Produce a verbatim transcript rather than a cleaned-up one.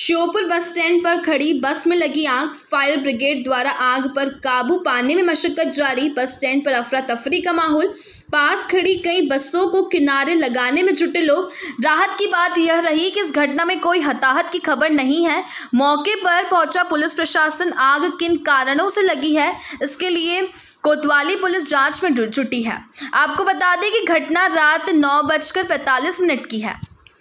Sheopur bus stand पर खड़ी बस में लगी आग। फायर ब्रिगेड द्वारा आग पर काबू पाने में मशक्कत जारी। बस स्टैंड पर अफरा तफरी का माहौल। पास खड़ी कई बसों को किनारे लगाने में जुटे लोग। राहत की बात यह रही कि इस घटना में कोई हताहत की खबर नहीं है। मौके पर पहुंचा पुलिस प्रशासन आग किन कारणों से लगी है इसके लिए कोतवाली पुलिस जांच में जुटी है। आपको बता दें कि घटना रात नौ बजकर पैंतालीस मिनट की है।